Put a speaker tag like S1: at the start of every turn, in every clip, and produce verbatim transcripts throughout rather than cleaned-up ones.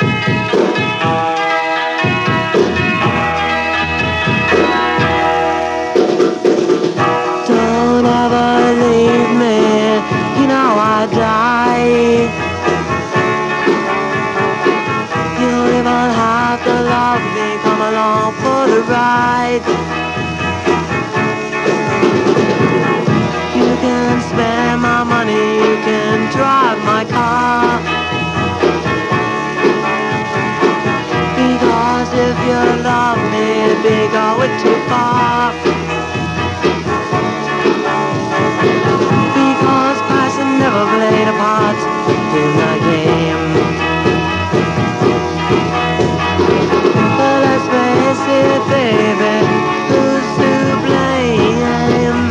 S1: Don't ever leave me, you know I die. You'll even have to love me, come along for the ride. You can spend my money, you can drive my car. Because if you love me, it'd be going too far. Because Carson never played a part in the game. But let's face it, baby, who's to blame?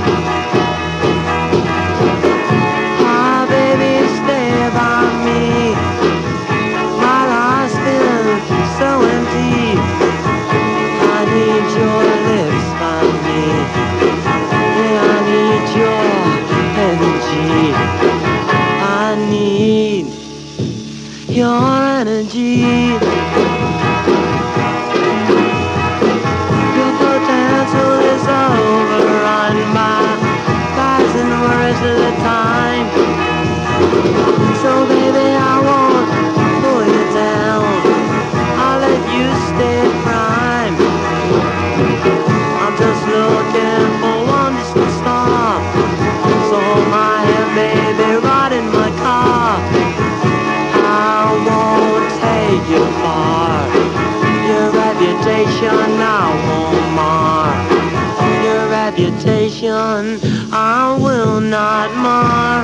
S1: Ah, baby, stay by me. My life's been so empty. I need your lips by me. Yeah, I need your energy. I need your energy. Your potential is overrun by guys and worries of the time. So baby, I won't pull you down. I'll let you stay prime. I'm just looking for one distant star. So hold my hand, baby, ride in my car. I won't take you far. Your reputation I won't mar. Your reputation I will not mar.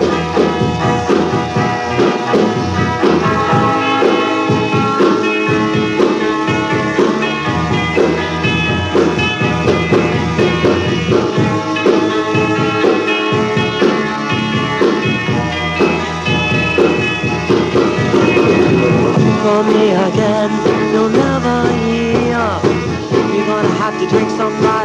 S1: For me again, you'll never hear. You're gonna have to drink some